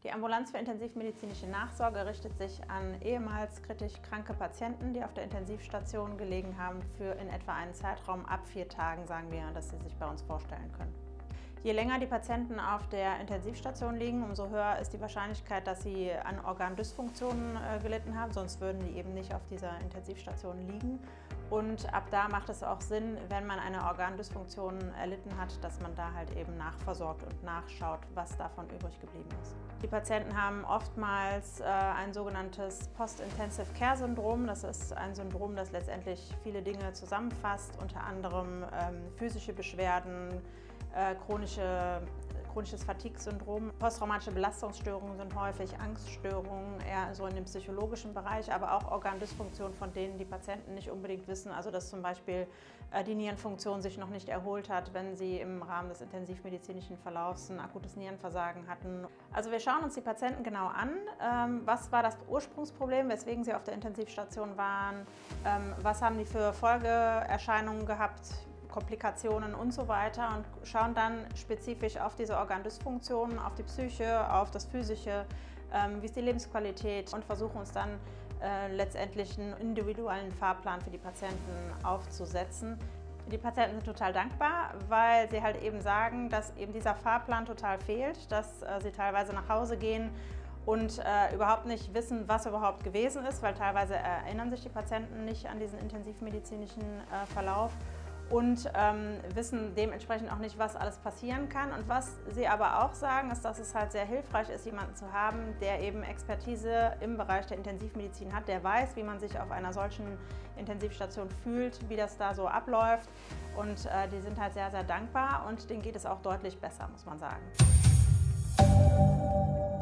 Die Ambulanz für intensivmedizinische Nachsorge richtet sich an ehemals kritisch kranke Patienten, die auf der Intensivstation gelegen haben, für in etwa einen Zeitraum ab 4 Tagen, sagen wir, dass sie sich bei uns vorstellen können. Je länger die Patienten auf der Intensivstation liegen, umso höher ist die Wahrscheinlichkeit, dass sie an Organdysfunktionen gelitten haben, sonst würden die eben nicht auf dieser Intensivstation liegen. Und ab da macht es auch Sinn, wenn man eine Organdysfunktion erlitten hat, dass man da halt eben nachversorgt und nachschaut, was davon übrig geblieben ist. Die Patienten haben oftmals ein sogenanntes Post-Intensive-Care-Syndrom. Das ist ein Syndrom, das letztendlich viele Dinge zusammenfasst, unter anderem physische Beschwerden, chronisches Fatigue-Syndrom. Posttraumatische Belastungsstörungen sind häufig Angststörungen, eher so in dem psychologischen Bereich, aber auch Organdysfunktionen, von denen die Patienten nicht unbedingt wissen. Also dass zum Beispiel die Nierenfunktion sich noch nicht erholt hat, wenn sie im Rahmen des intensivmedizinischen Verlaufs ein akutes Nierenversagen hatten. Also wir schauen uns die Patienten genau an. Was war das Ursprungsproblem, weswegen sie auf der Intensivstation waren? Was haben die für Folgeerscheinungen gehabt? Komplikationen und so weiter und schauen dann spezifisch auf diese Organdysfunktionen, auf die Psyche, auf das Physische, wie ist die Lebensqualität und versuchen uns dann letztendlich einen individuellen Fahrplan für die Patienten aufzusetzen. Die Patienten sind total dankbar, weil sie halt eben sagen, dass eben dieser Fahrplan total fehlt, dass sie teilweise nach Hause gehen und überhaupt nicht wissen, was überhaupt gewesen ist, weil teilweise erinnern sich die Patienten nicht an diesen intensivmedizinischen Verlauf. Und wissen dementsprechend auch nicht, was alles passieren kann. Und was sie aber auch sagen, ist, dass es halt sehr hilfreich ist, jemanden zu haben, der eben Expertise im Bereich der Intensivmedizin hat, der weiß, wie man sich auf einer solchen Intensivstation fühlt, wie das da so abläuft. Und die sind halt sehr, sehr dankbar und denen geht es auch deutlich besser, muss man sagen.